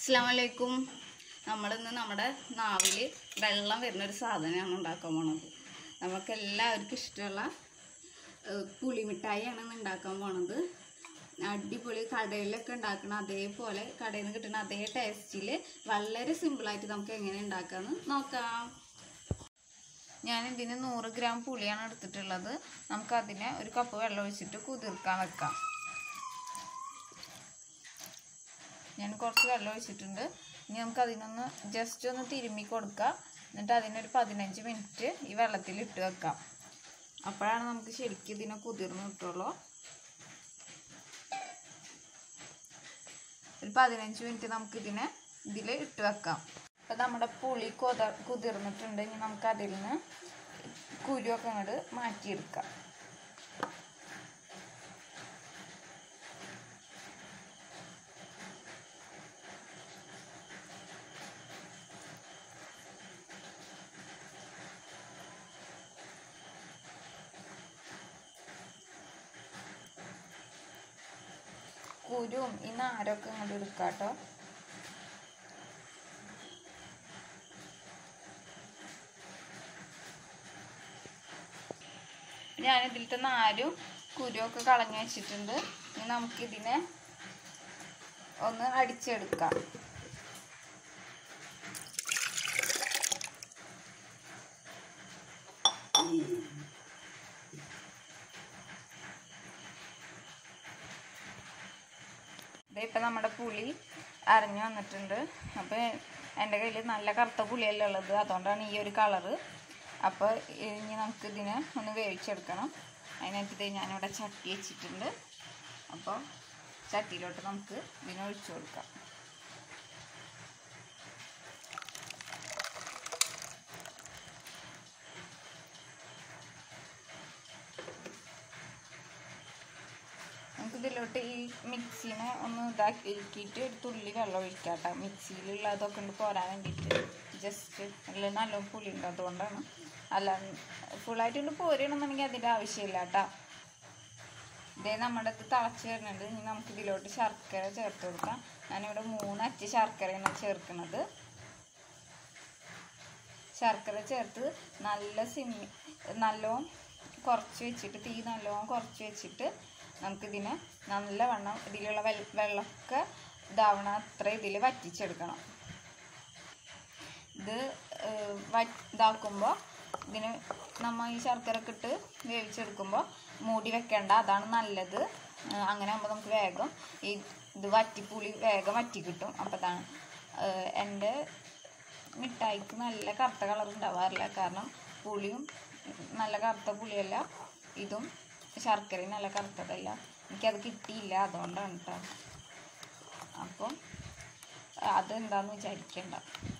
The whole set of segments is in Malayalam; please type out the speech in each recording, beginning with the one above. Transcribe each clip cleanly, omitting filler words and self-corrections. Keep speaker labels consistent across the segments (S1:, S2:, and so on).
S1: അസ്സലാമലൈക്കും. നമ്മളിന്ന് നമ്മുടെ നാവിൽ വെള്ളം വരുന്നൊരു സാധനമാണ് ഉണ്ടാക്കാൻ പോണത്. നമുക്കെല്ലാവർക്കും ഇഷ്ടമുള്ള പുളിമിഠായിയാണ് ഇന്ന് ഉണ്ടാക്കാൻ പോണത്. അടിപൊളി കടയിലൊക്കെ ഉണ്ടാക്കണം അതേപോലെ കടയിൽ നിന്ന് കിട്ടുന്ന അതേ ടേസ്റ്റിൽ വളരെ സിമ്പിളായിട്ട് നമുക്ക് എങ്ങനെ ഉണ്ടാക്കാമെന്ന് നോക്കാം. ഞാനിതിന് 100 ഗ്രാം പുളിയാണ് എടുത്തിട്ടുള്ളത്. നമുക്കതിനെ ഒരു കപ്പ് വെള്ളം ഒഴിച്ചിട്ട് കുതിർക്കാൻ വെക്കാം. ഞാൻ കുറച്ച് വെള്ളം ഒഴിച്ചിട്ടുണ്ട്. ഇനി നമുക്ക് അതിനൊന്ന് ജസ്റ്റ് ഒന്ന് തിരുമ്മി കൊടുക്കാം. എന്നിട്ട് അതിനൊരു 15 മിനിറ്റ് ഈ വെള്ളത്തിൽ ഇട്ട് വെക്കാം. അപ്പോഴാണ് നമുക്ക് ശരിക്കും ഇതിനെ കുതിർന്ന് കിട്ടുള്ളൂ. ഒരു 15 മിനിറ്റ് നമുക്ക് ഇതിൽ ഇട്ട് വെക്കാം. അപ്പം നമ്മുടെ പുളി കുതിർന്നിട്ടുണ്ട്. ഇനി നമുക്ക് അതിൽ നിന്ന് കുരുവൊക്കെ അങ്ങോട്ട് മാറ്റിയെടുക്കാം. കുരുവും ഈ നാരൊക്കെ ഇങ്ങോട്ട് എടുക്കാം കേട്ടോ. ഞാനിതിലത്തെ നാരും കുരുവൊക്കെ കളഞ്ഞു വെച്ചിട്ടുണ്ട്. ഇനി നമുക്കിതിനെ ഒന്ന് അടിച്ചെടുക്കാം. ഇപ്പം നമ്മുടെ പുളി അരഞ്ഞു വന്നിട്ടുണ്ട്. അപ്പോൾ എൻ്റെ കയ്യിൽ നല്ല കറുത്ത പുളിയല്ല ഉള്ളത്, അതുകൊണ്ടാണ് ഈ ഒരു കളറ്. അപ്പോൾ ഇനി നമുക്കിതിനെ ഒന്ന് വേവിച്ചെടുക്കണം. അതിനായിട്ട് ഞാനിവിടെ ചട്ടി വെച്ചിട്ടുണ്ട്. അപ്പോൾ ചട്ടിയിലോട്ട് നമുക്ക് ഇതിനെ ഒഴിച്ചു കൊടുക്കാം. നമുക്കിതിലോട്ട് ഈ മിക്സിനെ ഒന്ന് ഇതാക്കിയിട്ട് ഒരു തുള്ളി വെള്ളം ഒഴിക്കാം കേട്ടോ. മിക്സിയിലുള്ളതൊക്കെ ഉണ്ട് പോരാൻ വേണ്ടിയിട്ട്. ജസ്റ്റ് എല്ലാം നല്ല പുളി ഉണ്ട്, അതുകൊണ്ടാണ്. അല്ല ഫുള്ളായിട്ടുണ്ട് പോരുകയാണെന്നുണ്ടെങ്കിൽ അതിൻ്റെ ആവശ്യമില്ല കേട്ടോ. ഇതേ നമ്മുടെ ഇത് തിളച്ച് വരുന്നുണ്ട്. ഇനി നമുക്കിതിലോട്ട് ശർക്കര ചേർത്ത് കൊടുക്കാം. ഞാനിവിടെ 3 അച്ച് ശർക്കരയാണ് ചേർക്കുന്നത്. ശർക്കര ചേർത്ത് നല്ലോണം കുറച്ച് വെച്ചിട്ട് തീ നല്ലോണം കുറച്ച് വെച്ചിട്ട് നമുക്കിതിനെ നല്ലവണ്ണം ഇതിലുള്ള വെള്ളമൊക്കെ ഇതാവണ അത്ര ഇതിൽ വറ്റിച്ചെടുക്കണം. ഇത് ഇതാക്കുമ്പോൾ ഇതിന് നമ്മൾ ഈ ശർക്കര ഒക്കെ ഇട്ട് വേവിച്ചെടുക്കുമ്പോൾ മൂടി വെക്കേണ്ട, അതാണ് നല്ലത്. അങ്ങനെ ആകുമ്പോൾ നമുക്ക് വേഗം ഇത് വറ്റിപ്പുളി വേഗം വറ്റി കിട്ടും. അപ്പോൾ അതാണ് എൻ്റെ മിഠായിക്ക് നല്ല കറുത്ത കളർ ഉണ്ടാവാറില്ല. കാരണം പുളിയും നല്ല കറുത്ത പുളിയല്ല, ഇതും ശർക്കരയും നല്ല കറുത്തതല്ല. എനിക്കത് കിട്ടിയില്ല, അതുകൊണ്ടാണ് കേട്ടോ. അപ്പം അതെന്താന്ന് വിചാരിക്കണ്ട,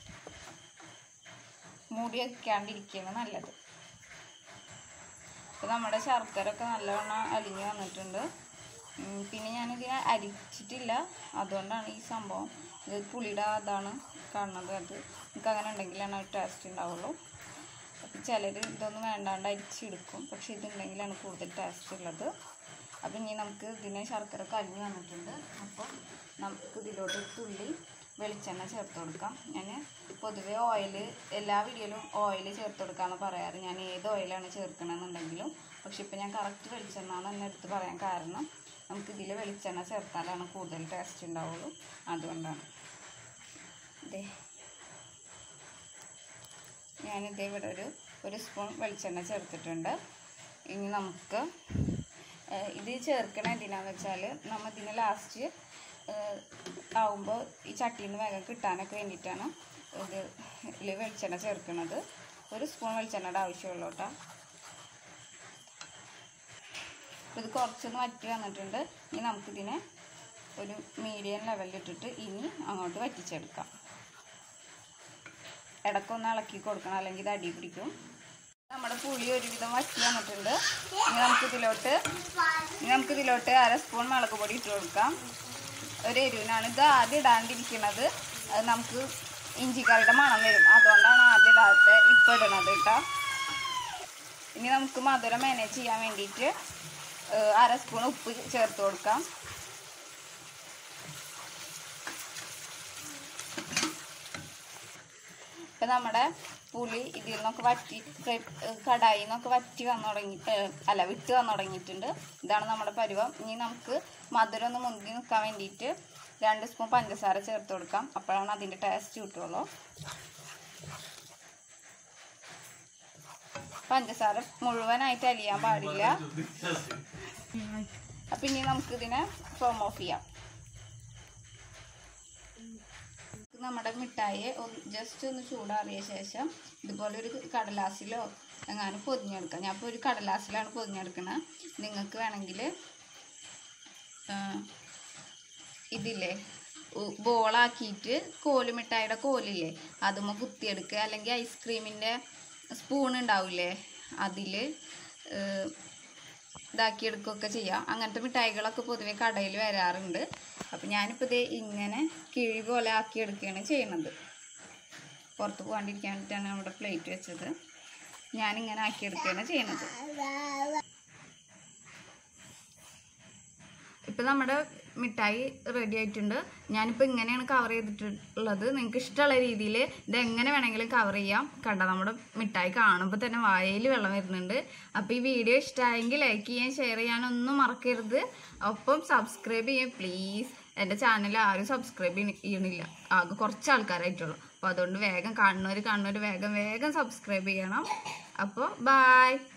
S1: മൂടി വയ്ക്കാണ്ടിരിക്കുകയാണ് നല്ലത്. അപ്പോൾ നമ്മുടെ ശർക്കര ഒക്കെ നല്ലവണ്ണം അലിഞ്ഞ് വന്നിട്ടുണ്ട്. പിന്നെ ഞാനിതിനെ അരിച്ചിട്ടില്ല, അതുകൊണ്ടാണ് ഈ സംഭവം. ഇത് പുളിയുടെ അതാണ് കാണുന്നത്. അത് നമുക്ക് അങ്ങനെ ഉണ്ടെങ്കിലാണ് ടേസ്റ്റ് ഉണ്ടാവുള്ളൂ. അപ്പം ചിലർ ഇതൊന്നും വേണ്ടാണ്ട് അരിച്ചെടുക്കും, പക്ഷെ ഇതുണ്ടെങ്കിലാണ് കൂടുതൽ ടേസ്റ്റ് ഉള്ളത്. അപ്പം ഇനി നമുക്ക് ഇതിനെ ശർക്കര ഒക്കെ അലിഞ്ഞ് വന്നിട്ടുണ്ട്. അപ്പോൾ നമുക്ക് ഇതിലോട്ട് തുള്ളി വെളിച്ചെണ്ണ ചേർത്ത് കൊടുക്കാം. ഞാൻ പൊതുവേ എല്ലാ വീഡിയോയിലും ഓയിൽ ചേർത്ത് കൊടുക്കാമെന്ന് പറയാറ്. ഞാൻ ഏത് ഓയിലാണ് ചേർക്കണമെന്നുണ്ടെങ്കിലും. പക്ഷെ ഇപ്പം ഞാൻ കറക്റ്റ് വെളിച്ചെണ്ണ തന്നെ എടുത്ത് പറയാൻ കാരണം നമുക്കിതിൽ വെളിച്ചെണ്ണ ചേർത്താലാണ് കൂടുതൽ ടേസ്റ്റ് ഉണ്ടാവുള്ളൂ, അതുകൊണ്ടാണ്. ഞാനിതേ ഇവിടെ ഒരു സ്പൂൺ വെളിച്ചെണ്ണ ചേർത്തിട്ടുണ്ട്. ഇനി നമുക്ക് ഇത് ചേർക്കണ എന്തിനാന്ന് വെച്ചാൽ നമ്മൾ ഇതിന് ലാസ്റ്റ് ആവുമ്പോൾ ഈ ചട്ടിയിൽ നിന്ന് വേഗം കിട്ടാനൊക്കെ വേണ്ടിയിട്ടാണ് ഇതിൽ വെളിച്ചെണ്ണ ചേർക്കുന്നത്. 1 സ്പൂൺ വെളിച്ചെണ്ണയുടെ ആവശ്യമുള്ളൂ കേട്ടോ. ഇത് കുറച്ചൊന്ന് വറ്റി വന്നിട്ടുണ്ട്. ഇനി നമുക്കിതിനെ ഒരു മീഡിയം ലെവലിലിട്ടിട്ട് ഇനി അങ്ങോട്ട് വറ്റിച്ചെടുക്കാം. ഇടയ്ക്കൊന്ന് ഇളക്കി കൊടുക്കണം, അല്ലെങ്കിൽ ഇത് അടി പിടിക്കും. നമ്മുടെ പുളി ഒരുവിധം വറ്റി വന്നിട്ടുണ്ട്. ഇനി നമുക്കിതിലോട്ട് 1/2 സ്പൂൺ മുളക് പൊടി ഇട്ട് കൊടുക്കാം. ഒരു എരിവിനാണ് ഇത് ആദ്യം ഇടാണ്ടിരിക്കുന്നത്. അത് നമുക്ക് ഇഞ്ചിക്കറിയുടെ മണം വരും, അതുകൊണ്ടാണ് ആദ്യം ഇടാത്ത ഇപ്പോൾ ഇടണത് കേട്ടോ. ഇനി നമുക്ക് മധുരം മാനേജ് ചെയ്യാൻ വേണ്ടിയിട്ട് 1/2 സ്പൂൺ ഉപ്പ് ചേർത്ത് കൊടുക്കാം. ഇപ്പം നമ്മുടെ പുളി ഇതിൽ നിന്നൊക്കെ വറ്റി കടായിൽ നിന്നൊക്കെ വറ്റി വന്നു തുടങ്ങി വിട്ട് വന്നു തുടങ്ങിയിട്ടുണ്ട്. ഇതാണ് നമ്മുടെ പരുവം. ഇനി നമുക്ക് മധുരം ഒന്ന് മുന്തി നിൽക്കാൻ വേണ്ടിയിട്ട് 2 സ്പൂൺ പഞ്ചസാര ചേർത്ത് കൊടുക്കാം. അപ്പോഴാണ് അതിൻ്റെ ടേസ്റ്റ് കിട്ടുള്ളൂ. പഞ്ചസാര മുഴുവനായിട്ട് അലിയാൻ പാടില്ല. അപ്പം ഇനി നമുക്കിതിനെ ഫ്ലെയിം ഓഫ് ചെയ്യാം. നമ്മുടെ മിഠായി ജസ്റ്റ് ഒന്ന് ചൂടാറിയ ശേഷം ഇതുപോലെ ഒരു കടലാസിലോ എങ്ങാനും പൊതിഞ്ഞെടുക്കാം. ഞാൻ ഇപ്പോൾ ഒരു കടലാസിലാണ് പൊതിഞ്ഞെടുക്കുന്നത്. നിങ്ങൾക്ക് വേണമെങ്കിൽ ഇതില്ലേ ബോളാക്കിയിട്ട് മിഠായിയുടെ കോലില്ലേ അതുമ്മ കുത്തിയെടുക്കുക. അല്ലെങ്കിൽ ഐസ്ക്രീമിൻ്റെ സ്പൂൺ ഉണ്ടാവില്ലേ അതിൽ ഇതാക്കിയെടുക്കുകയൊക്കെ ചെയ്യാം. അങ്ങനത്തെ മിഠായികളൊക്കെ പൊതുവെ കടയിൽ വരാറുണ്ട്. അപ്പം ഞാനിപ്പോൾ ഇത് ഇങ്ങനെ കിഴി പോലെ ആക്കിയെടുക്കുകയാണ് ചെയ്യുന്നത്. പുറത്ത് പോകാണ്ടിരിക്കാൻ വേണ്ടിയിട്ടാണ് നമ്മുടെ പ്ലേറ്റ് വെച്ചത്. ഞാനിങ്ങനെ ആക്കിയെടുക്കുകയാണ് ചെയ്യുന്നത്. ഇപ്പം നമ്മുടെ മിഠായി റെഡി ആയിട്ടുണ്ട്. ഞാനിപ്പോൾ ഇങ്ങനെയാണ് കവർ ചെയ്തിട്ടുള്ളത്. നിങ്ങൾക്ക് ഇഷ്ടമുള്ള രീതിയിൽ ഇതെങ്ങനെ വേണമെങ്കിലും കവർ ചെയ്യാം. കണ്ടോ, നമ്മുടെ മിഠായി കാണുമ്പോൾ തന്നെ വായയിൽ വെള്ളം വരുന്നുണ്ട്. അപ്പോൾ ഈ വീഡിയോ ഇഷ്ടമായെങ്കിൽ ലൈക്ക് ചെയ്യാൻ, ഷെയർ ചെയ്യാനൊന്നും മറക്കരുത്. ഒപ്പം സബ്സ്ക്രൈബ് ചെയ്യാൻ പ്ലീസ്. എൻ്റെ ചാനൽ ആരും സബ്സ്ക്രൈബ് ചെയ്യണില്ല, ആകെ കുറച്ച് ആൾക്കാരായിട്ടുള്ളൂ. അപ്പോൾ അതുകൊണ്ട് വേഗം കാണുന്നവർ വേഗം സബ്സ്ക്രൈബ് ചെയ്യണം. അപ്പോൾ ബൈ.